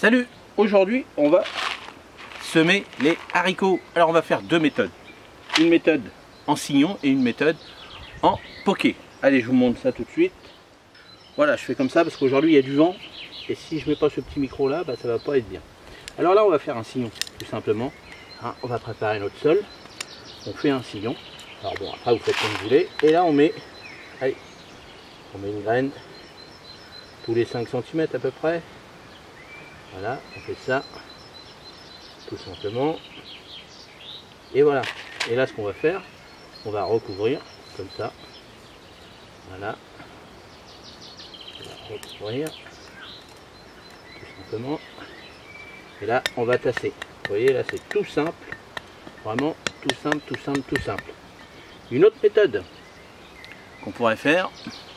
Salut! Aujourd'hui, on va semer les haricots. Alors, on va faire deux méthodes. Une méthode en sillon et une méthode en poké. Allez, je vous montre ça tout de suite. Voilà, je fais comme ça parce qu'aujourd'hui, il y a du vent. Et si je mets pas ce petit micro là, ça va pas être bien. Alors là, on va faire un sillon, tout simplement. Hein, on va préparer notre sol. On fait un sillon. Alors bon, après, vous faites comme vous voulez. Et là, on met... Allez, on met une graine tous les 5 cm à peu près. Voilà, on fait ça, tout simplement. Et voilà. Et là, ce qu'on va faire, on va recouvrir, comme ça. Voilà. On va recouvrir, tout simplement. Et là, on va tasser. Vous voyez, là, c'est tout simple. Vraiment, tout simple, tout simple, tout simple. Une autre méthode qu'on pourrait faire,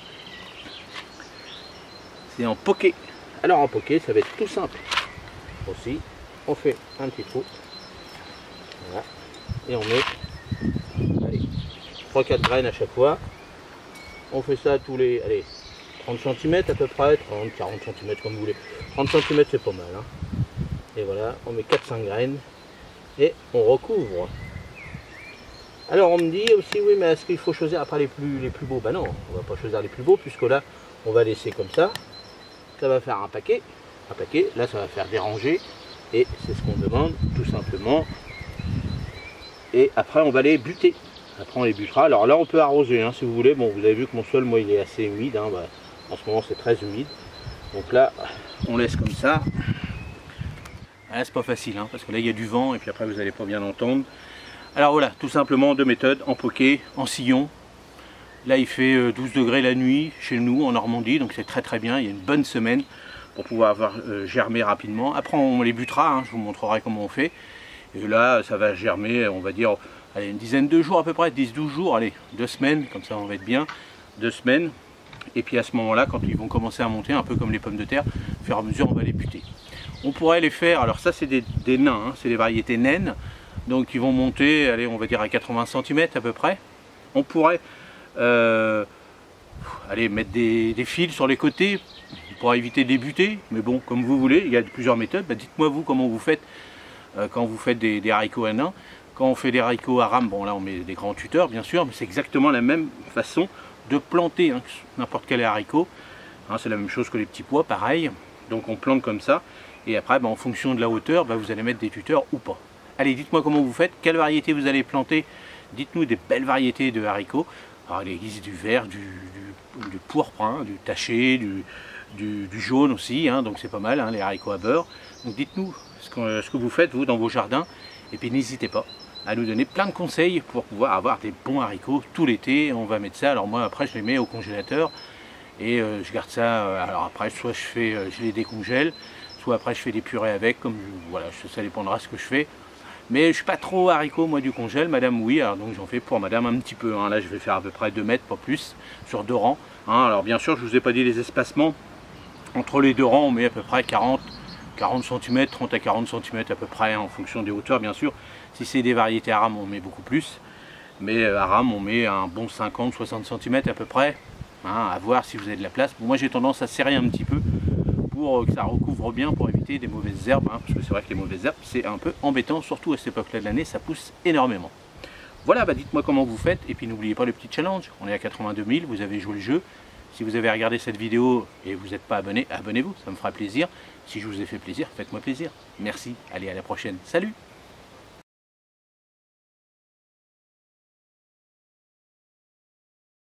c'est en poké. Alors en poké, ça va être tout simple aussi. On fait un petit trou, voilà, et on met 3-4 graines à chaque fois. On fait ça tous les 30 cm à peu près, 30-40 cm comme vous voulez. 30 cm c'est pas mal, hein. Et voilà, on met 4-5 graines et on recouvre. Alors on me dit aussi, oui, mais est-ce qu'il faut choisir après les plus beaux? Ben non, on va pas choisir les plus beaux, puisque là on va laisser comme ça. Ça va faire un paquet, là ça va faire des rangées, et c'est ce qu'on demande tout simplement. Et après on va les buter, après on les butera. Alors là on peut arroser, hein, si vous voulez. Bon, vous avez vu que mon sol, moi, il est assez humide, hein, en ce moment c'est très humide, donc là on laisse comme ça. Là c'est pas facile, hein, parce que là il y a du vent, et puis après vous n'allez pas bien l'entendre. Alors voilà, tout simplement deux méthodes, en poké, en sillon. Là il fait 12 degrés la nuit chez nous en Normandie, donc c'est très très bien. Il y a une bonne semaine pour pouvoir avoir germé rapidement. Après on les butera, hein, je vous montrerai comment on fait. Et là ça va germer, on va dire, allez, une dizaine de jours à peu près, 10-12 jours, allez, 2 semaines, comme ça on va être bien, 2 semaines. Et puis à ce moment là, quand ils vont commencer à monter, un peu comme les pommes de terre, au fur et à mesure on va les buter. On pourrait les faire, alors ça c'est des nains, hein, c'est des variétés naines, donc ils vont monter, allez, on va dire à 80 cm à peu près. On pourrait allez, mettre des fils sur les côtés pour éviter de les buter, mais bon, comme vous voulez, il y a plusieurs méthodes. Dites-moi vous comment vous faites quand vous faites des haricots à nains. Quand on fait des haricots à rames, bon là on met des grands tuteurs bien sûr, mais c'est exactement la même façon de planter, hein, n'importe quel haricot, hein, c'est la même chose que les petits pois, pareil. Donc on plante comme ça, et après en fonction de la hauteur, vous allez mettre des tuteurs ou pas. Allez, dites-moi comment vous faites, quelle variété vous allez planter, dites-nous des belles variétés de haricots. Alors il existe du vert, du pourpre, hein, du taché, du jaune aussi, hein, donc c'est pas mal, hein, les haricots à beurre. Donc dites-nous ce que vous faites vous dans vos jardins, et puis n'hésitez pas à nous donner plein de conseils pour pouvoir avoir des bons haricots tout l'été. On va mettre ça, alors moi après je les mets au congélateur, et je garde ça, alors après soit je les décongèle, soit après je fais des purées avec, comme voilà, ça dépendra de ce que je fais. Mais je suis pas trop haricots moi du congèle, madame oui, alors donc j'en fais pour madame un petit peu, hein. Là je vais faire à peu près 2 mètres, pas plus, sur 2 rangs, hein. Alors bien sûr je vous ai pas dit les espacements, entre les 2 rangs on met à peu près 40 cm, 30 à 40 cm à peu près, hein, en fonction des hauteurs bien sûr. Si c'est des variétés à rames on met beaucoup plus, mais à rames on met un bon 50-60 cm à peu près, hein, à voir si vous avez de la place. Bon, moi j'ai tendance à serrer un petit peu, pour que ça recouvre bien, pour éviter des mauvaises herbes, hein, parce que c'est vrai que les mauvaises herbes c'est un peu embêtant, surtout à cette époque là de l'année, ça pousse énormément. Voilà, dites-moi comment vous faites, et puis n'oubliez pas le petit challenge, on est à 82 000, vous avez joué le jeu. Si vous avez regardé cette vidéo et vous n'êtes pas abonné, abonnez-vous, ça me fera plaisir. Si je vous ai fait plaisir, faites-moi plaisir. Merci, allez, à la prochaine, salut!